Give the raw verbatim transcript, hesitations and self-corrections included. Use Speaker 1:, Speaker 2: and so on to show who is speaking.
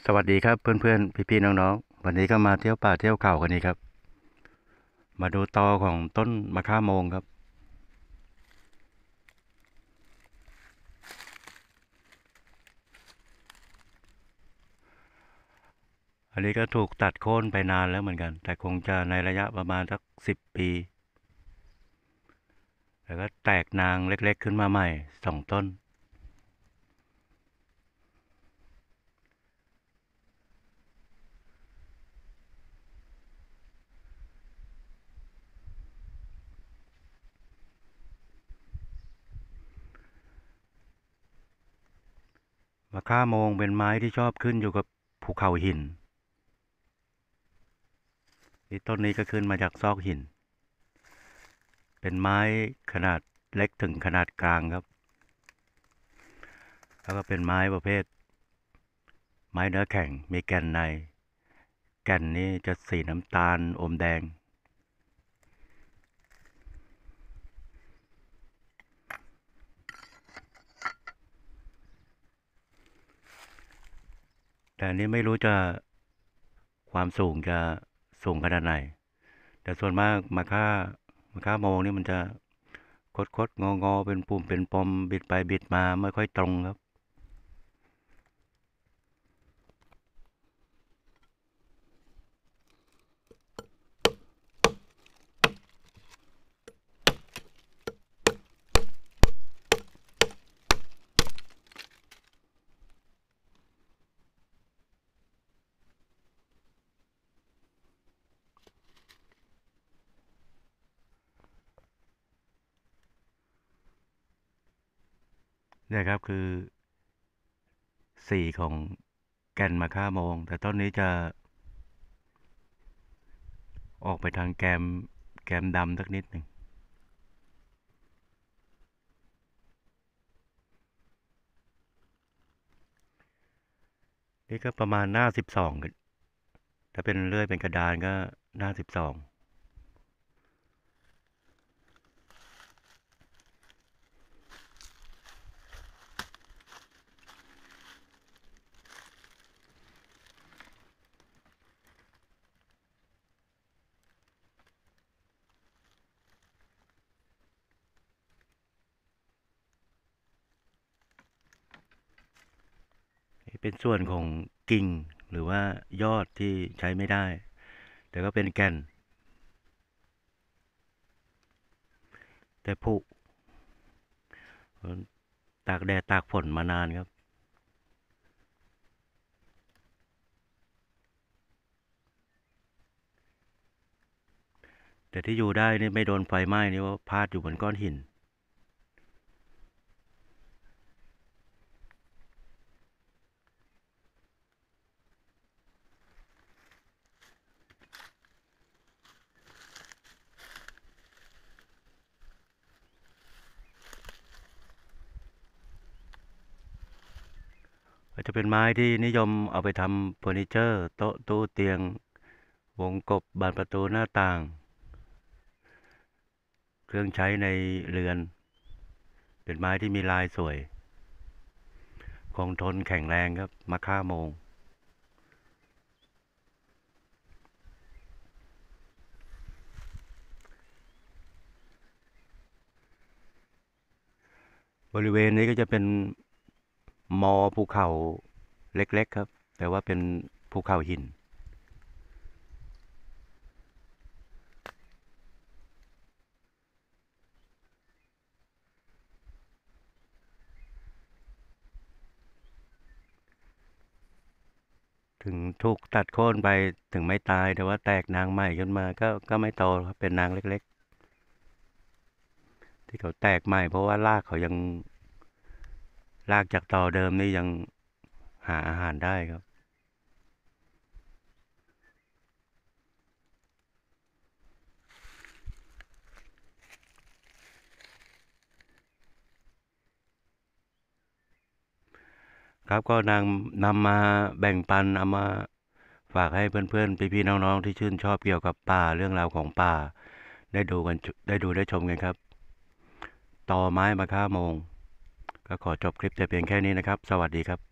Speaker 1: สวัสดีครับเพื่อนๆพี่ๆน้องๆวันนี้ก็มาเที่ยวป่าเที่ยวเขากันนี่ครับมาดูตอของต้นมะข่าโมงครับอันนี้ก็ถูกตัดโค่นไปนานแล้วเหมือนกันแต่คงจะในระยะประมาณสักสิบปีแล้วก็แตกนางเล็กๆขึ้นมาใหม่สองต้นมะข่าโมงเป็นไม้ที่ชอบขึ้นอยู่กับภูเขาหินที่ต้นนี้ก็ขึ้นมาจากซอกหินเป็นไม้ขนาดเล็กถึงขนาดกลางครับแล้วก็เป็นไม้ประเภทไม้เนื้อแข็งมีแก่นในแก่นนี้จะสีน้ำตาลอมแดงแต่อันนี้ไม่รู้จะความสูงจะสูงขนาดไหนแต่ส่วนมากมะค่ามะค่าโมงนี่มันจะคดคดงองอเป็นปุ่มเป็นปมบิดไปบิดมาไม่ค่อยตรงครับเนี่ยครับคือสีของแก่นมะค่าโมงแต่ต้นนี้จะออกไปทางแกมแกมดำสักนิดหนึ่งนี่ก็ประมาณหน้าสิบสองถ้าเป็นเลื่อยเป็นกระดานก็หน้าสิบสองเป็นส่วนของกิ่งหรือว่ายอดที่ใช้ไม่ได้แต่ก็เป็นแก่นแต่ผุตากแดดตากฝนมานานครับแต่ที่อยู่ได้นี่ไม่โดนไฟไหม้นี่ว่าพาดอยู่บนก้อนหินก็จะเป็นไม้ที่นิยมเอาไปทำเฟอร์นิเจอร์โต๊ะตู้เตียงวงกบบานประตูหน้าต่างเครื่องใช้ในเรือนเป็นไม้ที่มีลายสวยคงทนแข็งแรงครับมะค่าโมงบริเวณนี้ก็จะเป็นมอภูเขาเล็กๆครับแต่ว่าเป็นภูเขาหินถึงถูกตัดโค่นไปถึงไม่ตายแต่ว่าแตกนางใหม่ขึ้นมาก็ก็ไม่โตครับเป็นนางเล็กๆที่เขาแตกใหม่เพราะว่ารากเขายังรากจากตอเดิมนี่ยังหาอาหารได้ครับครับก็นางนำมาแบ่งปันเอามาฝากให้เพื่อนๆพี่ๆน้องๆที่ชื่นชอบเกี่ยวกับป่าเรื่องราวของป่าได้ดูกันได้ดูได้ชมกันครับตอไม้มะค่าโมงก็ขอจบคลิปแต่เพียงแค่นี้นะครับสวัสดีครับ